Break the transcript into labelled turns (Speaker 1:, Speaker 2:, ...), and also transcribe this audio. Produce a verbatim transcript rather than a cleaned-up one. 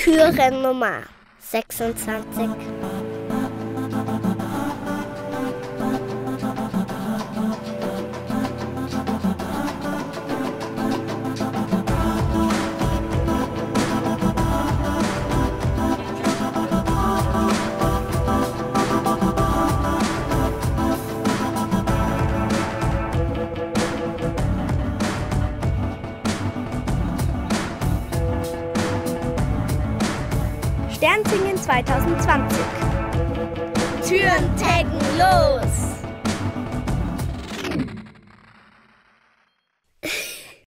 Speaker 1: Türen Nummer sechsundzwanzig. Sternsingen zwanzig zwanzig. Türen taggen los!